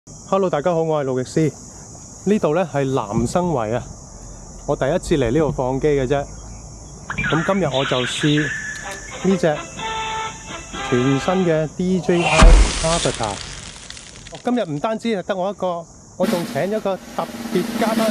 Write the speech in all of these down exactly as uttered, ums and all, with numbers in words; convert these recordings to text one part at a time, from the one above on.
Hello， 大家好，我係路易斯。呢度咧係南生圍啊，我第一次嚟呢度放機嘅啫。咁今日我就試呢隻全新嘅 D J I Avatar。今日唔單止係得我一個，我仲請咗個特別嘉賓。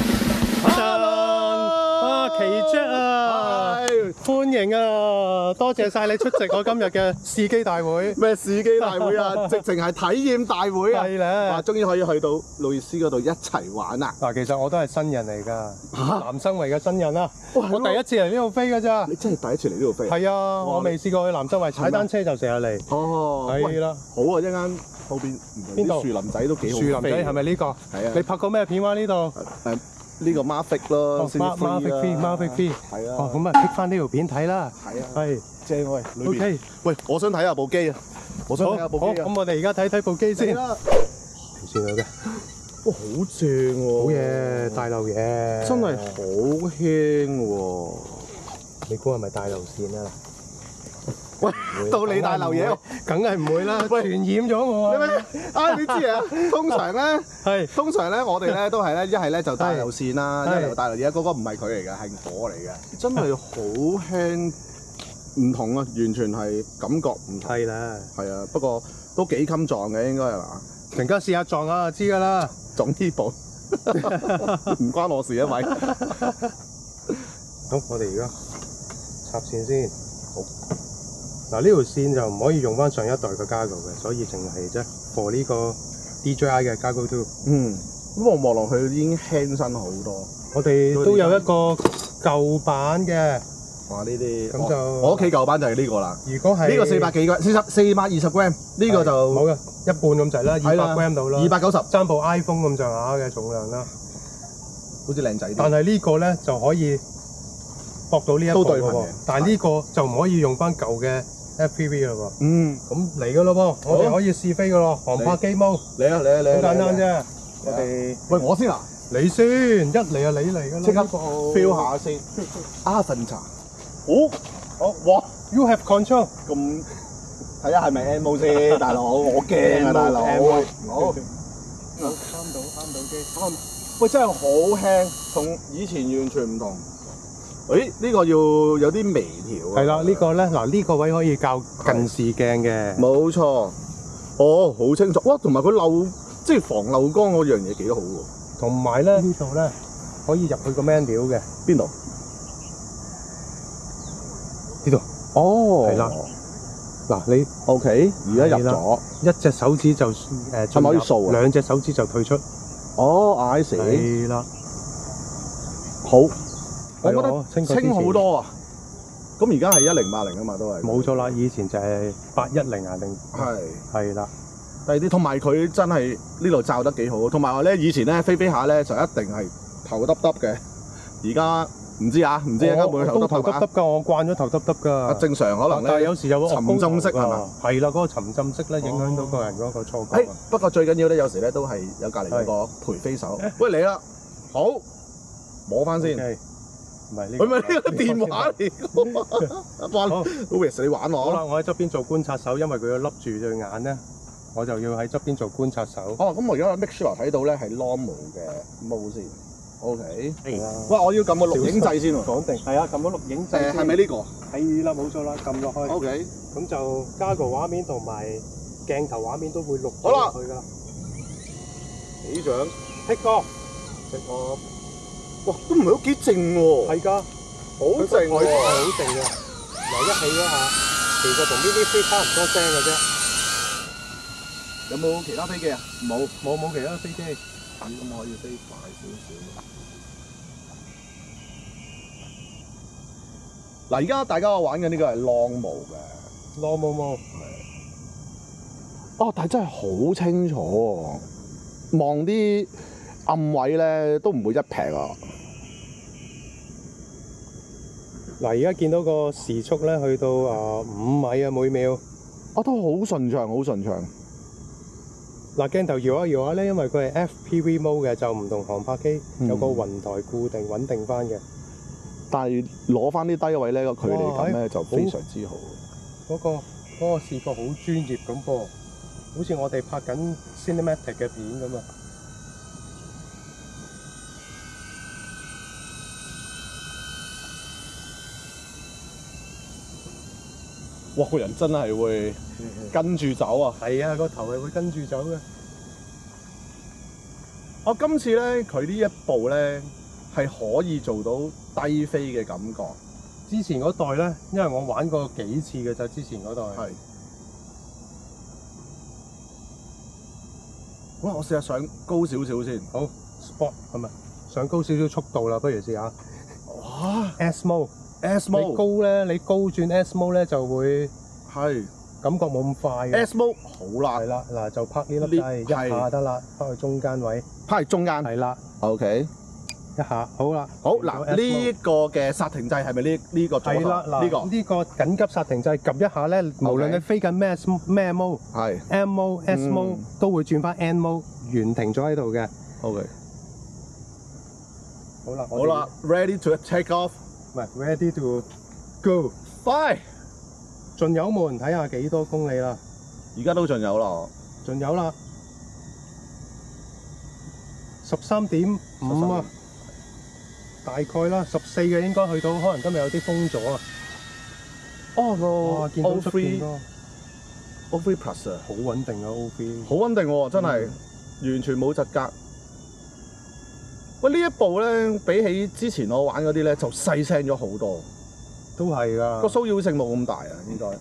啊，奇 Jack 啊，歡迎啊！多謝晒你出席我今日嘅試機大會。 咩試機大會啊？直情係體驗大會啊！ 係咧， 哇！終於可以去到路易斯嗰度一齊玩啦！ 嗱，其實我都係新人嚟㗎，南生圍嘅新人啦。 哇我第一次嚟呢度飛㗎咋。 你真係第一次嚟呢度飛？ 係啊，我未試過去南生圍踩單車就成日嚟。 哦， 係啦， 好啊！一陣間後邊邊度樹林仔都幾好。 樹林仔係咪呢個？ 係啊。 你拍過咩片啊？呢度？ 誒。呢個 Mavic 咯 ，Mavic V，Mavic V， 係啊， 哦，咁啊，剔翻呢條片睇啦， 係啊， 係， 正喂，裏邊 ，OK， 喂，我想睇下部機啊，我想睇下部機啊， 好，咁我哋而家睇睇部機先，條線好嘅， 哇，好正喎， 好嘢，大流嘢， 真係好輕喎， 你估係咪大流線啊？ 喂，到你大流嘢， 梗係唔會啦，傳染咗我啊！ 啊，你知啊？通常咧， 係通常咧，我哋咧都係咧，一係咧就大流線啦，一係就大流嘢，嗰個唔係佢嚟嘅，係我嚟嘅，真係好輕，唔同啊，完全係感覺唔同。 係啦， 係啊，不過都幾襟撞嘅，應該係嘛？ 陣間試下撞下就知㗎啦。 撞呢部唔關我事啊，喂。 好，我哋而家插線先。好。嗱，呢條線就唔可以用翻上一代嘅 Gargo 嘅，所以淨係啫 for 呢個 D J I 嘅 Gargo Two。嗯， 咁我望落去已經輕身好多。 我哋都有一個舊版嘅。 哇！呢啲咁就我屋企舊版就係呢個啦。 如果係呢個四百幾 gram，四十四百二十 gram，呢個就冇嘅，一半咁滯啦，二百 gram 到啦， 二百九十， 爭部 iPhone 咁上下嘅重量啦。 好似靚仔啲。 但係呢個咧就可以駁到呢一部嘅喎，但係呢個就唔可以用翻舊嘅。F P V 啦喎， 嗯， 咁嚟噶咯噃，我哋可以試飛噶咯，航拍機模， 嚟啊嚟啊嚟啊， 好簡單啫， 我哋，喂我先啊， 你先，一嚟啊你嚟噶啦， 即刻 feel 下先，Avatar，好，好，哇 ，You have control， 咁睇下係咪 M O 先，大佬，我驚啊大佬，好，啱到啱到機，啱，喂真係好輕，同以前完全唔同。誒呢個要有啲微調啊！ 係啦，呢個咧嗱呢個位可以較近視鏡嘅， 冇錯。哦，好清楚，哇！同埋佢漏即係防漏光嗰樣嘢幾好喎。 同埋咧呢度咧可以入去個 menu 嘅， 邊度？ 呢度。 哦， 係啦。嗱你 OK， 而家入咗， 一隻手指就誒係咪可以掃啊？ 兩隻手指就退出。 哦，I see。 係啦。 好。我覺得清好多啊！咁而家係一零八零啊嘛，都係。冇錯啦，以前就係八一零啊定。 係。 係啦。 第啲同埋佢真係呢度罩得幾好，同埋話咧以前咧飛飛下咧就一定係頭耷耷嘅，而家唔知啊，唔知啊，會頭耷頭耷耷㗎，我慣咗頭耷耷㗎。 正常可能咧。 但係有時有個沉浸式係嘛？ 係啦，嗰個沉浸式咧影響到個人嗰個錯覺。 不過最緊要咧，有時咧都係有隔離嗰個陪飛手。喂嚟啦，好摸翻先。唔係呢個，唔係呢個電話嚟嘅。哇 ，Louis 你玩我。 好啦，我喺側邊做觀察手，因為佢要笠住對眼咧，我就要喺側邊做觀察手。 哦，咁我而家 make sure 睇到咧係 normal 嘅 mode 先。OK。係啊。喂，我要撳個錄影掣先喎。 講定。係啊，撳咗錄影掣。 誒，係咪呢個？ 係啦，冇錯啦，撳落去。 OK。 咁就加個畫面同埋鏡頭畫面都會錄好啦。 落去㗎啦。 幾獎？ 剔哥。 剔我。哇，都唔係都幾靜喎。係㗎，好靜喎，係好靜嘅。嗱，一起嗰下，其實同呢啲飛差唔多聲嘅啫。 有冇其他飛機啊？冇， 冇冇其他飛機。 咁咁可以飛快少少。嗱，而家大家玩緊呢個係 long mode 嘅 ，long mode。 哦，但係真係好清楚喎，望啲暗位咧都唔會一劈啊！ 嗱，而家見到個時速咧，去到啊五米啊每秒， 啊都好順暢，好順暢。 嗱，鏡頭搖一搖下咧，因為佢係 F P V mode 嘅，就唔同航拍機有個雲台固定穩定翻嘅。 但係攞翻啲低位咧，個距離感咧就非常之好。 嗰個嗰個視覺好專業咁噃。 好似我哋拍緊 cinematic 嘅片咁啊！ 哇！個人真係會跟住走啊！ 係啊，個頭係會跟住走嘅。 我今次咧，佢呢一部咧係可以做到低飛嘅感覺。 之前嗰代咧，因為我玩過幾次嘅就之前嗰代。 係。哇！我試下上高少少先。 好 ，sport 係咪？上高少少速度啦，不如試下。 哇 ！S mode。 S 你 mode 高咧，你高轉 S mode 咧就會係感覺冇咁快嘅。 S mode 好啦， 係啦，嗱就拍呢粒掣，一下得啦，拍去中間位， 拍喺中間。 係啦 ，OK， 一下好啦。 好嗱，呢個嘅剎停掣係咪呢呢個左係啦，嗱呢個呢個緊急剎停掣，撳一下咧，無論你飛緊咩咩 mode， 係 M mode、S mode 都會轉翻 N mode，原停咗喺度嘅。 OK， 好啦， 好啦，ready to take off。 唔係 ready to go， 快！ 盡油門睇下幾多公里啦， 而家都盡油啦， 盡油啦，十三點五啊，大概啦，十四嘅應該去到，可能今日有啲風咗啊。 哦哇，見個到 O 出 three 邊咯， O three Plus 啊， 好穩定啊 O three， 好穩定喎，真係完全冇窒格。喂，呢一部咧比起之前我玩嗰啲咧就細聲咗好多， 都係㗎。 個騷擾性冇咁大啊，應該。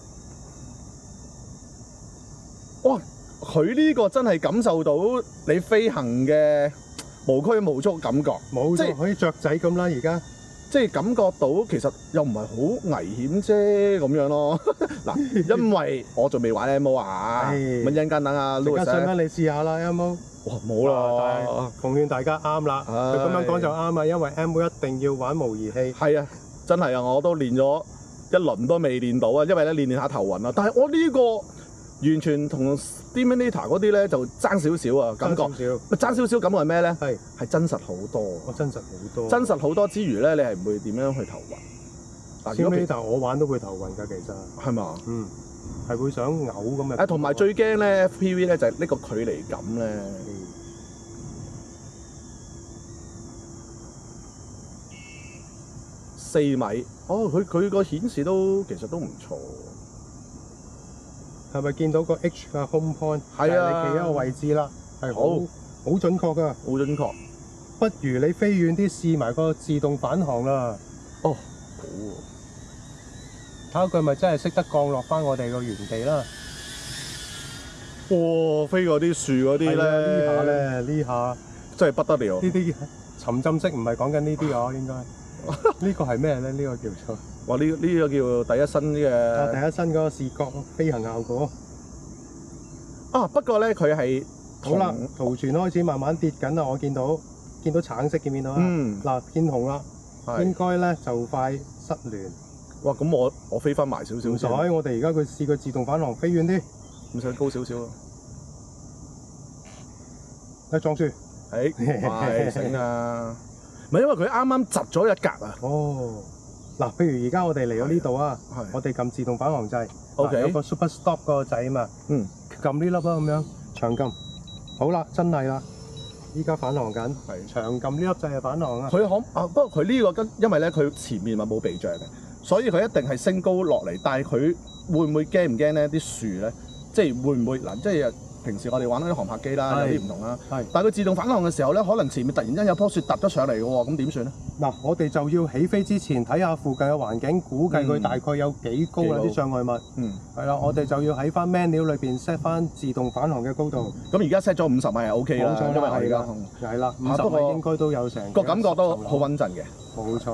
哇！佢呢個真係感受到你飛行嘅無拘無束感覺， 冇即係錯，好似雀仔咁啦，而家即係感覺到其實又唔係好危險啫咁樣咯。嗱，因為我仲未玩 M O 啊， 係咁陣間等阿陣 Louis 間想啦，你試下啦 M O。 哇，冇啦， 奉勸大家啱啦，佢咁樣講就啱啦，因為 M O 一定要玩模擬器。 係啊，真係啊，我都練咗一輪都未練到啊，因為咧練練下頭暈啊。但係我呢個完全同 Steaminator 嗰啲咧就爭少少啊，感覺。 少咪爭少少感覺係咩咧？ 係係真實好多。 我真實好多。 真實好多之餘咧，你係唔會點樣去頭暈。嗱，如果 Steaminator 我玩都會頭暈㗎，其實。 係嘛？ 嗯，係會想嘔咁嘅。 誒，同埋最驚咧 F P V 咧就係呢個距離感咧。四米，哦，佢佢個顯示都其實都唔錯。 係咪見到個 H 嘅 home point？ 係啊， 你企喺個位置啦，係好好準確㗎。 好準確。 不如你飛遠啲試埋個自動返航啦。 哦，好睇下佢咪真係識得降落翻我哋個原地啦。 哇！飛嗰啲樹嗰啲咧， 呢下咧，呢下真係不得了。 呢啲沉浸式唔係講緊呢啲啊，應該。呢個係咩咧？呢個叫做哇！呢呢個叫第一身嘅。 第一身嗰個視覺飛行效果。 啊，不過咧佢係好啦，圖傳開始慢慢跌緊啦，我見到見到橙色見唔見到啊？ 嗯。 嗱，見紅啦，應該咧就快失聯。 哇！咁我我飛翻埋少少先。 唔使，我哋而家佢試個自動返航，飛遠啲。 唔使高少少啊！ 一撞樹。 誒，係醒啊！唔係因為佢啱啱窒咗一格啊！ 哦，嗱，譬如而家我哋嚟到呢度啊，我哋撳自動返航掣 ，OK， 有個 Super Stop 嗰個掣啊嘛， 嗯， 撳呢粒啦咁樣，長撳，好啦，真係啦，依家返航緊，係長撳呢粒掣係返航啊。 佢可啊，不過佢呢個跟，因為咧佢前面咪冇避障嘅，所以佢一定係升高落嚟，但係佢會唔會驚唔驚咧？啲樹咧，即係會唔會嗱？即係。平時我哋玩嗰啲航拍機啦，有啲唔同啦。係，但係佢自動返航嘅時候咧，可能前面突然間有棵樹突咗上嚟嘅喎，咁點算咧？嗱， 我哋就要起飛之前睇下附近嘅環境，估計佢大概有幾高啊啲障礙物。嗯，係啦，我哋就要喺翻 menu 裏邊 set 翻自動返航嘅高度。 咁而家 set 咗五十米係 O K 啦，因為我而家係啦，五十米應該都有成個感覺都好穩陣嘅。 冇錯。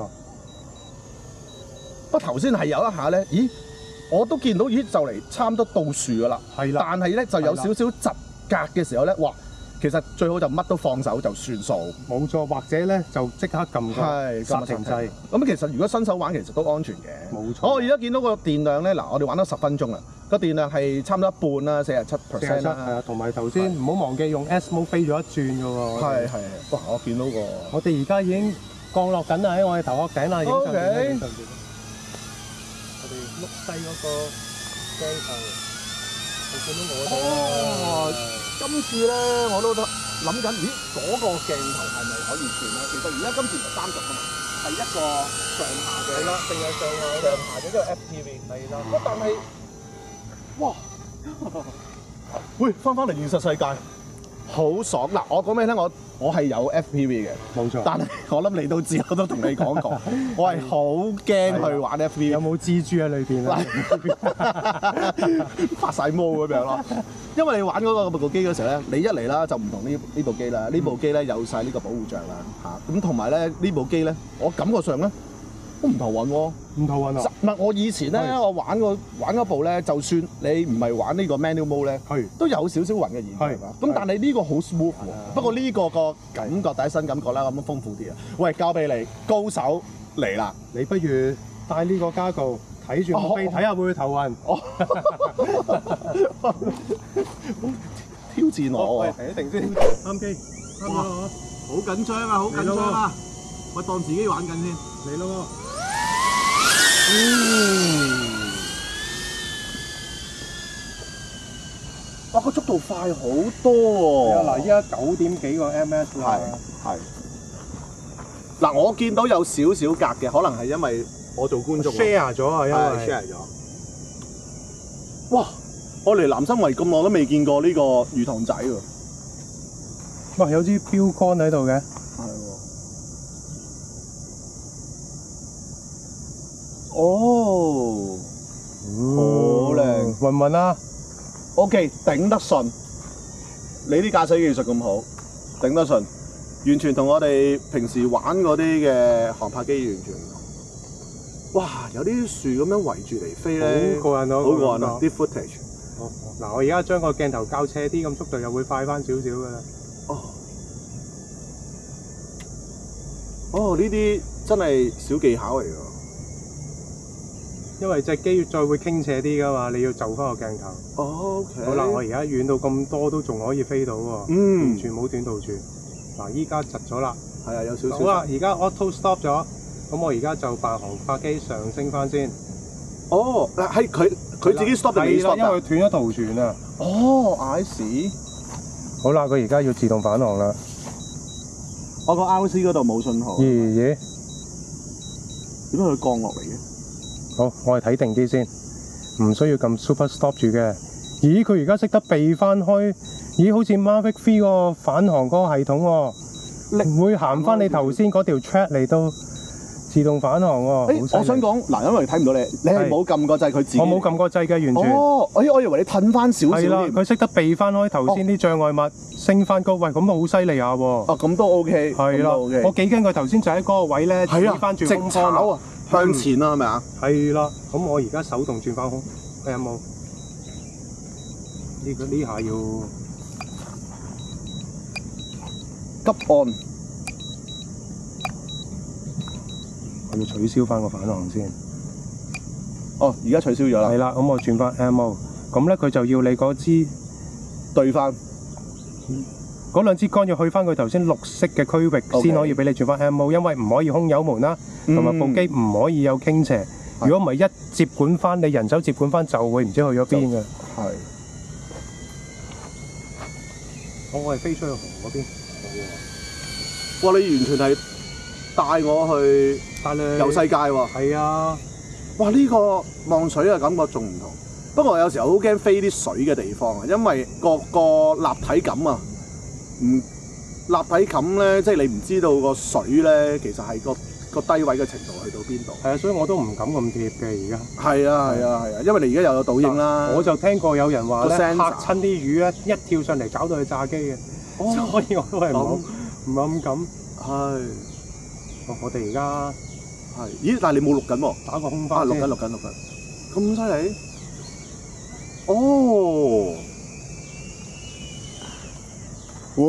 不過頭先係有一下咧，咦？我都見到咦就嚟差唔多到樹㗎啦。係啦，但係咧就有少少窒格嘅時候咧，哇！其實最好就乜都放手就算數。冇錯，或者咧就即刻撳個剎停掣。咁其實如果新手玩其實都安全嘅。冇錯。我而家見到個電量咧，嗱，我哋玩咗十分鐘啦，個電量係差唔多一半啦，四十七 percent 啦。係啊，同埋頭先唔好忘記用 S mode 飛咗一轉㗎喎。係係。哇！我見到個。我哋而家已經降落緊啦，喺我哋頭殼頂啦，已經上邊啦，已經上邊。我哋碌低嗰個鏡頭。 見到我哦，今次咧我都諗緊，咦嗰、那個鏡頭係咪可以轉咧？其實而家今次唔係三十㗎嘛，係一個上下嘅。 係啦，定係上下上下嘅一個 F P V。 係啦。 哇！但係，哇！喂，翻返嚟現實世界，好爽嗱！我講俾你聽，我我係有 F P V 嘅， 冇錯。 但係我諗你都知，我都同你講過，我係好驚去玩 F P V。 有冇蜘蛛喺裏邊啊？ 發晒毛咁樣咯。因為你玩嗰個部機嗰時候咧，你一嚟啦就唔同呢呢部機啦，呢部機咧有晒呢個保護障啦嚇，咁同埋咧呢部機咧，我感覺上咧都唔頭暈喎。 唔頭暈啊？ 唔係我以前咧，我玩個玩嗰部咧，就算你唔係玩呢個 manual mode 咧，都有少少暈嘅現象㗎。咁但係呢個好 smooth 喎。不過呢個個感覺第一身感覺啦，咁樣豐富啲啊。喂，交俾你，高手嚟啦！ 你不如帶呢個加號睇住我飛，睇下會唔會頭暈。 挑戰我喎！ 停一停先，啱機，啱啦嗬！ 好緊張啊，好緊張啊！我當自己玩緊先， 嚟咯喎！ 嗯，哇！個速度快好多喎！ 嗱，依家九點幾個 M S 啦。 係係。嗱，我見到有少少格嘅，可能係因為我做觀眾 share 咗啊，因為 share 咗。哇！我嚟南生圍咁耐都未見過呢個魚塘仔喎。 哇！有支標竿喺度嘅。 係喎。哦，好靚， 暈唔暈啊 ？OK， 頂得順。你啲駕駛技術咁好，頂得順，完全同我哋平時玩嗰啲嘅航拍機完全唔同。哇！有啲樹咁樣圍住嚟飛咧， 好過癮啊！ 好過癮啊！啲 footage。 嗱，我而家將個鏡頭較斜啲，咁速度又會快翻少少噶啦。 哦，哦，呢啲真係小技巧嚟㗎。 因為隻機再會傾斜啲噶嘛，你要就翻個鏡頭。 哦 ，OK。 好啦，我而家遠到咁多都仲可以飛到喎， 嗯， 完全冇短途住。嗱，依家窒咗啦， 係啊，有少少。 好啦，而家 auto stop 咗，咁我而家就扮航拍機上升翻先。 哦，係佢佢自己 stop 定你 stop 㗎？ 因為佢斷咗圖傳啊。 哦 ，I see。 好啦，佢而家要自動返航啦。 我個 R C 嗰度冇信號。 咦咦？ 點解佢降落嚟嘅？ 好，我係睇定啲先，唔需要咁 super stop 住嘅。咦，佢而家識得避翻開，咦，好似 Mavic three 個返航嗰個系統喎，會行翻你頭先嗰條 track 嚟到自動返航喎。 誒，我想講嗱，因為睇唔到你，你係冇撳個掣，佢自己。 我冇撳個掣嘅，完全。 哦，我我以為你褪翻少少。 係啦，佢識得避翻開頭先啲障礙物，升翻高。喂，咁啊好犀利下喎。 哦，咁都 OK。 係啦，我幾驚佢頭先就喺嗰個位咧，指翻住空方啊。 向前啦，係咪啊？ 係啦，咁我而家手動轉翻空，睇有冇？呢個呢下要急按， 我要取消翻個返航先。 哦，而家取消咗啦。 係啦，咁我轉翻 M O， 咁咧佢就要你嗰支對翻。 嗰兩支竿要去翻佢頭先綠色嘅區域先可以俾你轉翻 M O， 因為唔可以空油門啦，同埋部機唔可以有傾斜。如果唔係一接管翻，你人手接管翻就會唔知去咗邊嘅。係。我我係飛出去紅嗰邊。 哇！你完全係帶我去遊世界喎。 係啊。 哇！呢個望水嘅感覺仲唔同。不過我有時候好驚飛啲水嘅地方啊，因為個個立體感啊。唔立體感咧，即係你唔知道個水咧，其實係個個低位嘅程度去到邊度。 係啊，所以我都唔敢咁貼嘅而家。 係啊，係啊，係啊，因為你而家又有倒影啦。 我就聽過有人話咧，嚇親啲魚咧，一跳上嚟搞到佢炸機嘅。哦，所以我都係唔好唔咁敢。係。我哋而家係。咦？但係你冇錄緊喎。 打個空翻先。 錄緊，錄緊，錄緊。咁犀利？哦。哇！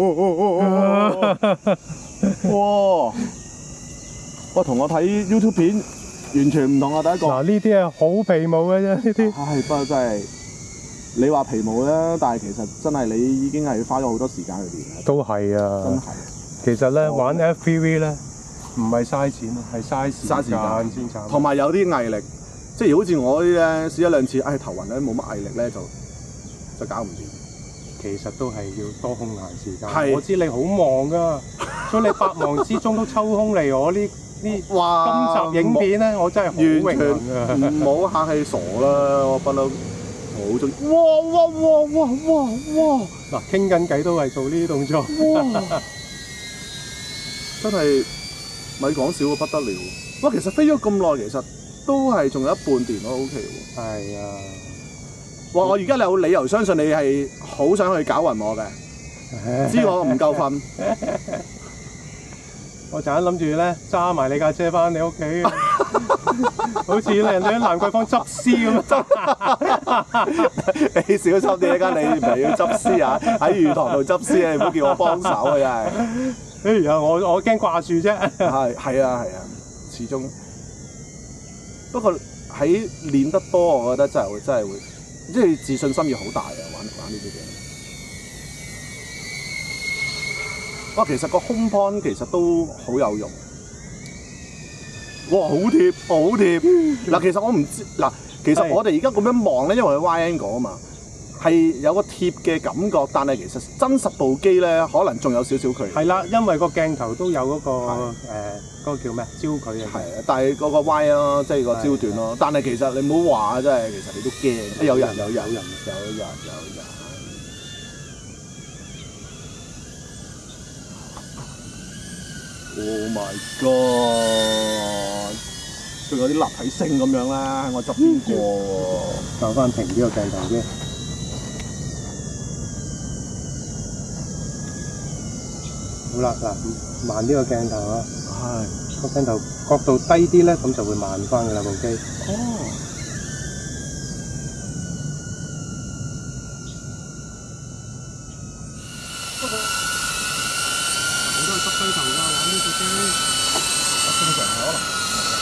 哇！哇！同我睇 YouTube 片完全唔同啊！第一個嗱，呢啲係好皮毛嘅啫，呢啲。 唉，不過真係你話皮毛啦，但係其實真係你已經係花咗好多時間去練。 都係啊！真係。其實咧玩 F P V 咧，唔係嘥錢啊，係嘥時間先慘。 同埋有啲毅力，即係好似我啲咧試一兩次，唉頭暈咧冇乜毅力咧就就搞唔掂。 其實都係要多空閒時間。 係我知你好忙噶，所以你百忙之中都抽空嚟我呢呢哇！ 今集影片咧，我真係好榮幸啊！ 唔好客氣傻啦，我不嬲好中意。哇哇哇哇哇哇！ 嗱，傾緊偈都係做呢啲動作。 哇！真係咪講少個不得了。哇！其實飛咗咁耐，其實都係仲有一半電咯 ，OK 喎。 係啊！ 哇！我而家有理由相信你係好想去搞暈我嘅，知我唔夠瞓。 我就係諗住咧揸埋你架車翻你屋企，好似人哋喺蘭桂坊執屍咁啊！ 你小心啲，一間你唔係要執屍啊！喺魚塘度執屍啊！你唔好叫我幫手啊！真係。 哎呀，我我驚掛住啫。 係係啊係啊，始終。不過喺練得多，我覺得真係會真係會，即係自信心要好大啊！玩玩呢啲嘢。哇，其實個空 pon 其實都好有用。哇，好貼，好貼。嗱，其實我唔知，嗱，其實我哋而家咁樣望咧，因為佢 wide angle 啊嘛，係有個貼嘅感覺，但係其實真實部機咧，可能仲有少少距離。 係啦，因為個鏡頭都有嗰、個誒嗰、呃嗰個叫咩焦距啊。 係啊，但係嗰個 Y 咯，即係個焦段咯。但係其實你唔好話，真係其實你都驚。有人有人有人有人有人。Oh my god！ 仲有啲立體聲咁樣啦，喺我側邊過喎。 就翻平呢個鏡頭先。好啦，嗱，慢呢個鏡頭啊。係。個鏡頭角度低啲咧，咁就會慢翻㗎啦部機。 哦。 好多人耷低頭㗎，玩呢部機。 正常可能。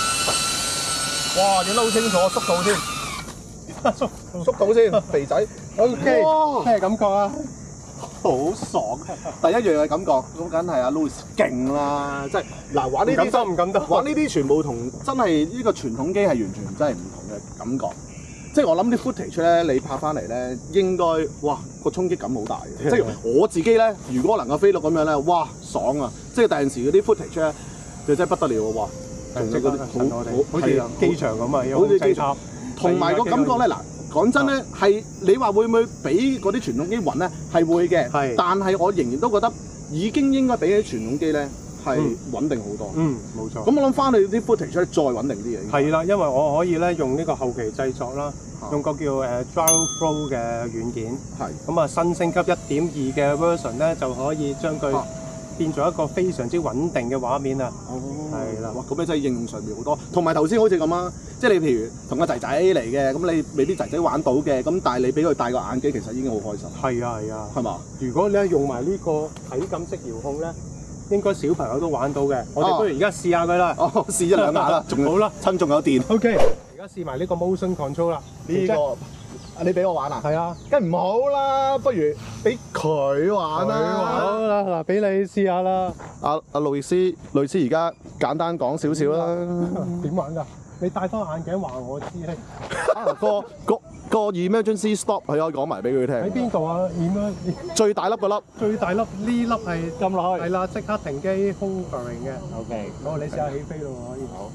哇！影得好清楚，縮到添。縮縮到先，肥仔。 O K。 哇！ 咩感覺啊？ 好爽！第一樣嘅感覺，咁梗係阿 Louis 勁啦，即係嗱玩呢啲唔敢當唔敢當玩呢啲全部同真係呢個傳統機係完全真係唔同嘅感覺。即係我諗啲 footage 咧，你拍翻嚟咧，應該哇個衝擊感好大嘅。即係我自己咧，如果能夠飛到咁樣咧，哇爽啊！即係第陣時嗰啲 footage 咧，就真係不得了喎！哇， 即係嗰啲好好似機場咁啊， 好似機場，同埋個感覺咧嗱。講真咧，係你話會唔會比嗰啲傳統機暈咧？係會嘅，但係我仍然都覺得已經應該比起傳統機咧係穩定好多。 嗯，冇錯。 咁我諗翻你啲 footage 出嚟再穩定啲嘢。 係啦，因為我可以咧用呢個後期製作啦，用個叫誒 Gyroflow 嘅軟件。係。咁啊新升級一點二嘅 version 咧就可以將佢變咗一個非常之穩定嘅畫面啊！ 哦， 係啦， 哇！咁你真係應用上面好多，同埋頭先好似咁啊，即係你譬如同個仔仔嚟嘅，咁你俾啲仔仔玩到嘅，咁但係你俾佢戴個眼機，其實已經好開心。 係啊係啊， 係嘛？ 如果你係用埋呢個體感式遙控咧，應該小朋友都玩到嘅。我哋不如而家試下佢啦。 哦，試一兩下啦，仲好啦， 趁仲有電。 O K，而家試埋呢個 motion control 啦。 呢個。你俾我玩啊？ 係啊， 梗唔好啦，不如俾佢玩啦。 好啦，嗱，俾你試下啦。 阿阿路易斯，路易斯而家簡單講少少啦。 點玩㗎？你戴翻眼鏡話我知咧。 啊，個個個 emergency stop 佢可以講埋俾佢聽。 喺邊度啊？點啊？ 最大粒嗰粒。 最大粒呢粒係撳落去。係啦，即刻停機 hovering 嘅。O K。好，你試下起飛咯，可以。好。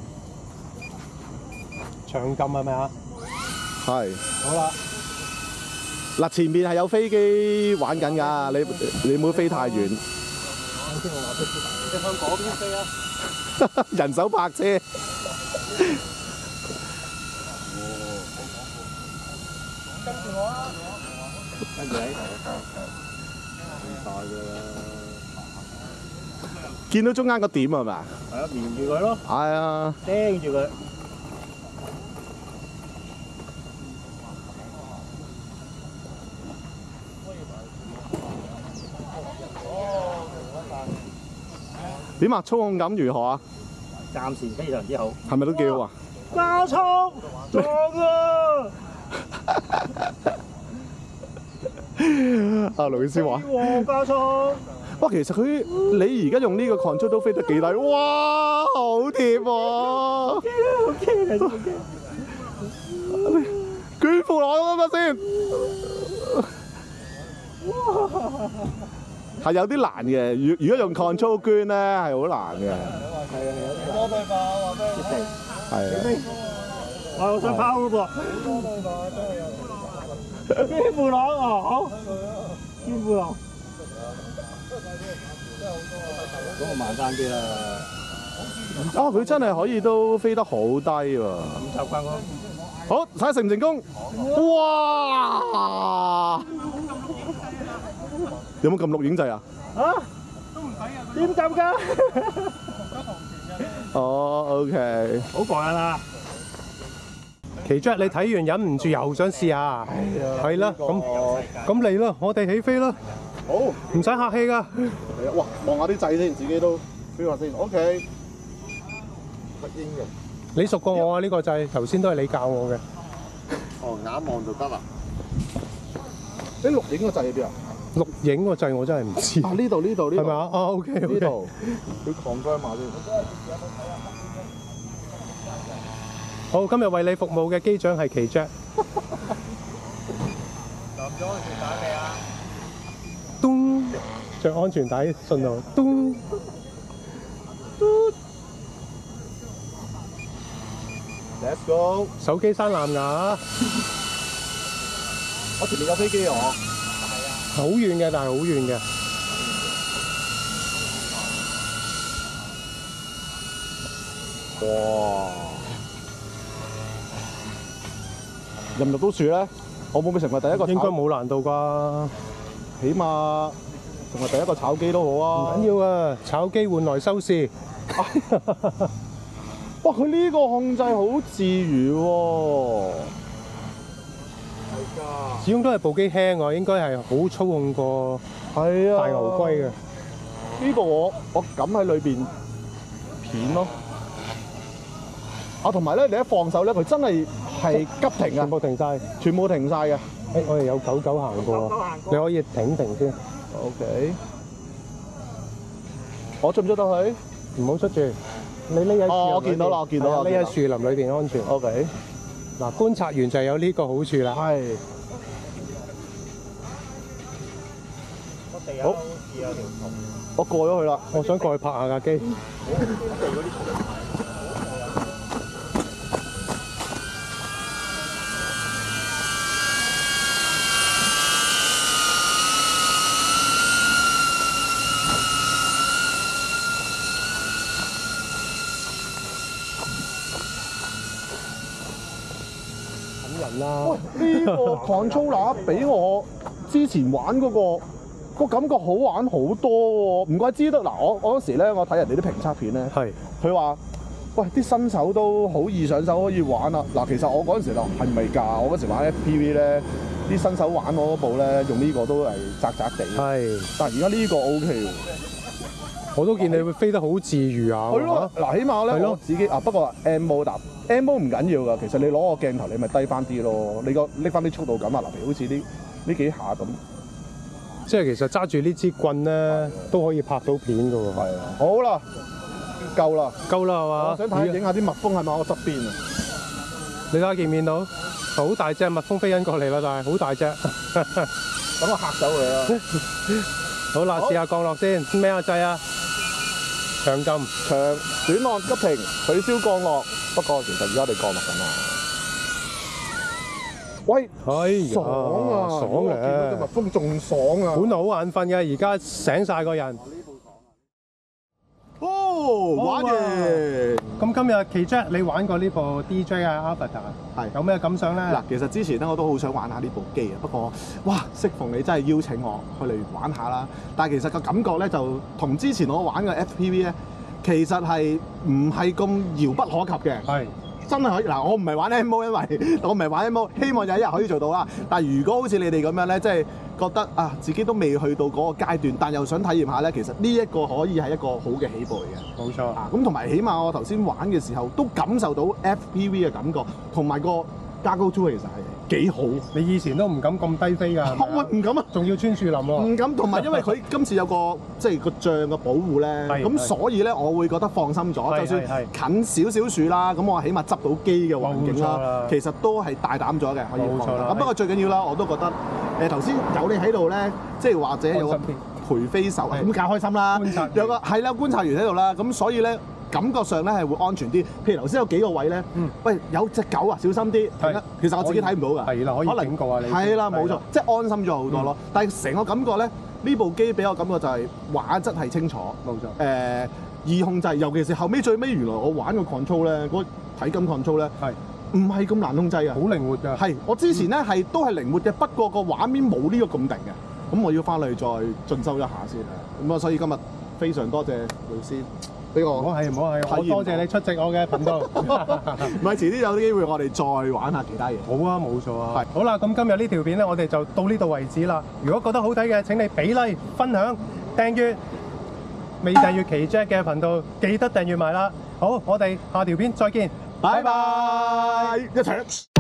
長撳係咪啊？係。好啦。 嗱，前面係有飛機玩緊㗎，你你唔好飛太遠。 啱先我話飛機大，你向嗰邊飛啊！ 人手泊車。 跟住我啊！跟住喺度。唔大㗎啦。 見到中間個點係咪啊？ 係啊，連住佢咯。 係啊。 盯住佢。 點啊？操控感如何啊？ 暫時非常之好。 係咪都幾好啊？ 加速撞啊！ 阿盧醫師話： 加速！ 哇，其實佢你而家用呢個 control 都飛得幾低，哇，好貼喎！ 好驚啊！好驚！ 捲褲落啦嘛先。 係有啲難嘅。如如果用 control 捐咧，係好難嘅。 係啊係啊， 多對吧？話咩？係啊。 我想拋嗰個。邊副朗啊？好。邊副朗？咁我慢翻啲啦。 啊！佢真係可以都飛得好低喎。 咁習慣咯。 好，睇下成唔成功？哇！有冇撳錄影掣啊？ 啊？都唔使啊！點撳㗎？ 哦 ，OK。 好過癮啊！ 奇 Jack，你睇完忍唔住又想試下？係啦，咁咁嚟啦，我哋起飛啦！ 好， 唔使客氣㗎。 哇！望下啲掣先，自己都飛下先。OK。乜英嘅？ 你熟過我啊？呢個掣頭先都係你教我嘅。 哦，眼望就得啦。啲錄影個掣喺邊啊？ 錄影個掣我真係唔知。 啊！呢度呢度呢度。 係咪啊？哦 ，OK OK。 呢度。佢 confirm 下先。 好，今日為你服務嘅機長係奇 Jack。 撳咗安全帶未啊？ 咚，着安全帶信號，咚。 Let's go！ 手機閂藍牙， 我前面有飛機啊！ 好遠嘅，但係好遠嘅。 哇！入唔入到樹咧？我會唔會成為第一個？ 應該冇難度啩， 起碼成為第一個炒機都好啊！ 唔緊要啊，炒機換來收視。 哇！佢呢個控制好自如喎。係㗎。 始終都係部機輕喎，應該係好操控過係啊。 大牛龜嘅。 呢個我我敢喺裏邊片咯。啊，同埋咧，你一放手咧，佢真係係急停啊！ 全部停晒， 全部停晒嘅。 誒，我哋有狗狗行過，你可以停停先。 OK。我出唔出得去？ 唔好出住，你匿喺樹林裏邊。 哦，我見到啦，我見到啦。 匿喺樹林裏邊安全。 OK。 嗱，觀察員就有呢個好處啦。 係。好。我過咗去啦。 我想過去拍下架機。人啦！ 喂，呢個 controller 比我之前玩嗰個個感覺好玩好多喎，唔怪之得嗱，我我嗰時咧，我睇人哋啲評測片咧， 係佢話：喂，啲新手都好易上手可以玩啊！嗱，其實我嗰陣時就係咪㗎？我嗰時玩 F P V 咧，啲新手玩我嗰部咧，用呢個都係窄窄地。 係， 但係而家呢個 O K 喎。 我都見你會飛得好自如啊！ 係咯，嗱，起碼咧我自己啊，不過 M mode 但 M mode 唔緊要㗎，其實你攞個鏡頭你咪低翻啲咯，你個拎翻啲速度感啊，嗱，譬如好似呢呢幾下咁。 即係其實揸住呢支棍咧，都可以拍到片㗎喎。 係啊，好啦，夠啦， 夠啦係嘛？ 我想睇影下啲蜜蜂係咪我側邊啊？ 你睇下見唔見到？好大隻蜜蜂飛緊過嚟啦，但係好大隻。 等我嚇走佢啊！ 好啦，試下降落先，咩啊掣啊？長撳、 長、短按、急停、取消降落。不過其實而家我哋降落緊啦。喂， 哎呀， 爽啊！ 爽見到隻嘅蜜，蜂仲爽啊！ 本來好眼瞓嘅，而家醒晒個人。 哦，玩完。 咁今日奇 Jack 你玩過呢部 D J 啊 Avatar，係有咩感想咧？ 嗱，其實之前咧我都好想玩下呢部機啊，不過哇，適逢你真係邀請我去嚟玩下啦。但係其實個感覺咧就同之前我玩嘅 F P V 咧，其實係唔係咁遙不可及嘅。係。真係可以嗱，我唔係玩 M O， 因為我唔係玩 M O， 希望有一日可以做到啦。但係如果好似你哋咁樣咧，即係覺得啊自己都未去到嗰個階段，但又想體驗下咧，其實呢一個可以係一個好嘅起步嚟嘅。 冇錯啊，咁同埋起碼我頭先玩嘅時候都感受到 F P V 嘅感覺，同埋個加高 two 其實係幾好。 你以前都唔敢咁低飛㗎。 喂，唔敢啊！ 仲要穿樹林喎。 唔敢，同埋因為佢今次有個即係個帳嘅保護咧，咁所以咧我會覺得放心咗。就算近少少樹啦，咁我起碼執到機嘅環境啦，其實都係大膽咗嘅，可以放。咁不過最緊要啦，我都覺得誒頭先有你喺度咧，即係或者有個陪飛手，咁梗係開心啦。有個係啦，觀察員喺度啦，咁所以咧。感覺上咧係會安全啲，譬如頭先有幾個位咧，嗯、喂有隻狗啊，小心啲。其實我自己睇唔到㗎。係啦，可以警告下你。係啦，冇錯，即係安心咗好多咯。嗯、但係成個感覺咧，呢部機俾我感覺就係畫質係清楚，冇錯。誒、呃、易控制，尤其是後尾最尾，原來我玩個 control 咧，嗰體感 control 咧，係唔係咁難控制啊？好靈活㗎。係，我之前咧係、嗯、都係靈活嘅，不過個畫面冇呢個咁定嘅。咁我要翻去再進修一下先啊。咁啊，所以今日非常多謝老師。俾我，唔好係唔好係，我多謝你出席我嘅頻道。唔係，遲啲有啲機會我哋再玩下其他嘢。好啊，冇錯啊。係。好啦，咁今日呢條片咧，我哋就到呢度為止啦。如果覺得好睇嘅，請你俾 like、分享、訂閱。未訂閱奇 Jack 嘅頻道，記得訂閱埋啦。好，我哋下條片再見，拜拜，一齊。